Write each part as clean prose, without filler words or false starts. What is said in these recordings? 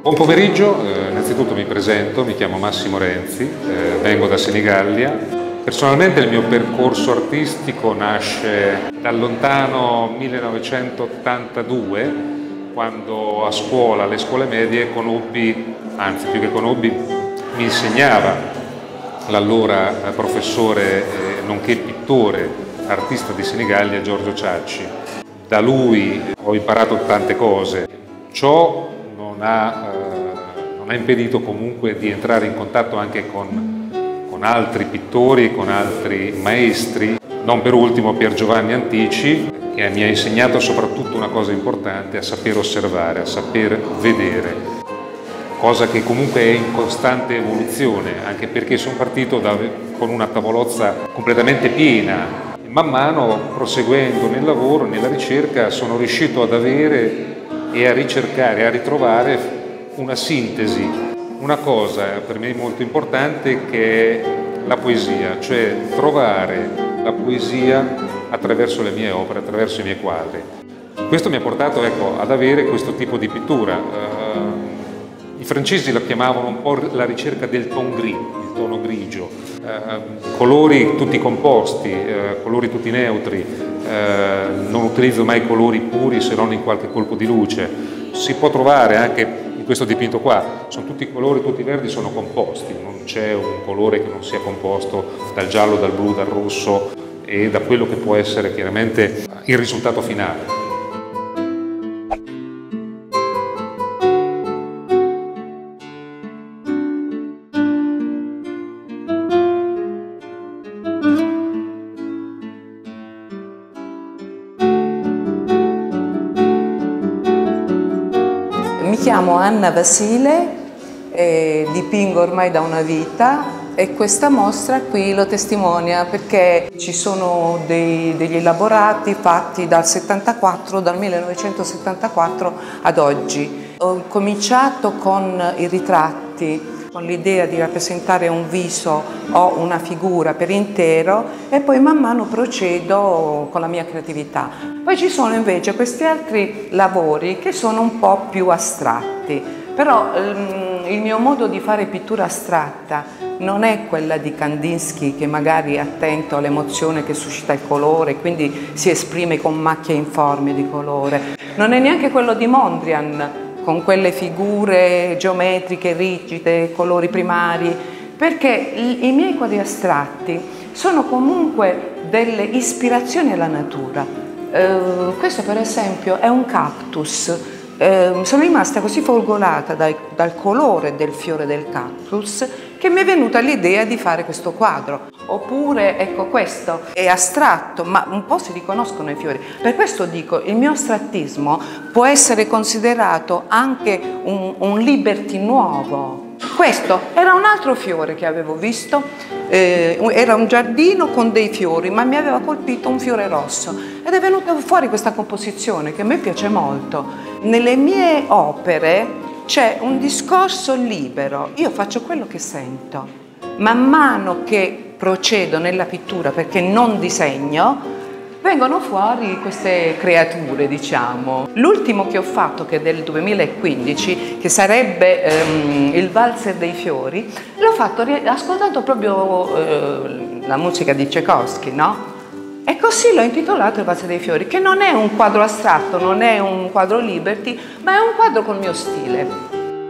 Buon pomeriggio, innanzitutto mi presento, mi chiamo Massimo Renzi, vengo da Senigallia. Personalmente il mio percorso artistico nasce dal lontano 1982, quando a scuola, alle scuole medie, conobbi, anzi più che conobbi, mi insegnava l'allora professore nonché pittore, artista di Senigallia, Giorgio Ciacci. Da lui ho imparato tante cose. Ciò non ha impedito comunque di entrare in contatto anche con altri pittori, con altri maestri, non per ultimo Pier Giovanni Antici, che mi ha insegnato soprattutto una cosa importante: a saper osservare, a saper vedere, cosa che comunque è in costante evoluzione, anche perché sono partito con una tavolozza completamente piena. Man mano, proseguendo nel lavoro, nella ricerca, sono riuscito ad avere e a ricercare, a ritrovare una sintesi, una cosa per me molto importante che è la poesia, cioè trovare la poesia attraverso le mie opere, attraverso i miei quadri. Questo mi ha portato, ecco, ad avere questo tipo di pittura. I francesi la chiamavano un po' la ricerca del ton gris, il tono grigio, colori tutti composti, colori tutti neutri, non utilizzo mai colori puri se non in qualche colpo di luce. Si può trovare anche in questo dipinto qua, sono tutti colori, tutti i verdi sono composti, non c'è un colore che non sia composto dal giallo, dal blu, dal rosso e da quello che può essere chiaramente il risultato finale. Mi chiamo Anna Basile, dipingo ormai da una vita e questa mostra qui lo testimonia, perché ci sono degli elaborati fatti dal 1974 ad oggi. Ho cominciato con i ritratti, con l'idea di rappresentare un viso o una figura per intero, e poi man mano procedo con la mia creatività. Poi ci sono invece questi altri lavori che sono un po' più astratti, però il mio modo di fare pittura astratta non è quella di Kandinsky, che magari è attento all'emozione che suscita il colore, quindi si esprime con macchie informi di colore. Non è neanche quello di Mondrian, con quelle figure geometriche, rigide, colori primari, perché i miei quadri astratti sono comunque delle ispirazioni alla natura. Questo per esempio è un cactus. Sono rimasta così folgorata dal colore del fiore del cactus che mi è venuta l'idea di fare questo quadro. Oppure, ecco, questo è astratto, ma un po' si riconoscono i fiori. Per questo dico, il mio astrattismo può essere considerato anche un liberty nuovo. Questo era un altro fiore che avevo visto, era un giardino con dei fiori, ma mi aveva colpito un fiore rosso ed è venuta fuori questa composizione che a me piace molto. Nelle mie opere c'è un discorso libero, io faccio quello che sento. Man mano che procedo nella pittura, perché non disegno, vengono fuori queste creature, diciamo. L'ultimo che ho fatto, che è del 2015, che sarebbe il valzer dei fiori, l'ho fatto ascoltando proprio la musica di Tchaikovsky, no? E così l'ho intitolato Il valzer dei fiori, che non è un quadro astratto, non è un quadro liberty, ma è un quadro col mio stile.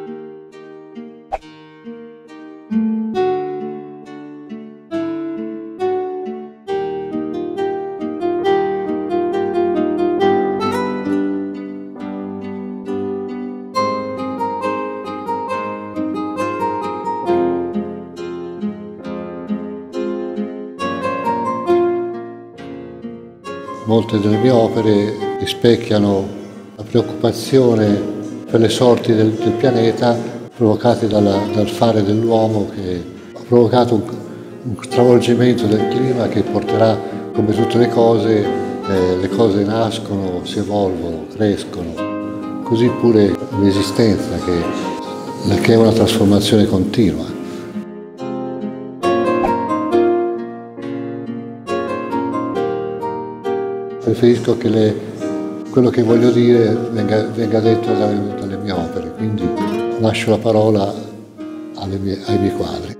Molte delle mie opere rispecchiano la preoccupazione per le sorti del pianeta provocate dal fare dell'uomo, che ha provocato un stravolgimento del clima che porterà, come tutte le cose nascono, si evolvono, crescono. Così pure l'esistenza, che è una trasformazione continua. Preferisco che quello che voglio dire venga detto dalle mie opere, quindi lascio la parola ai miei quadri.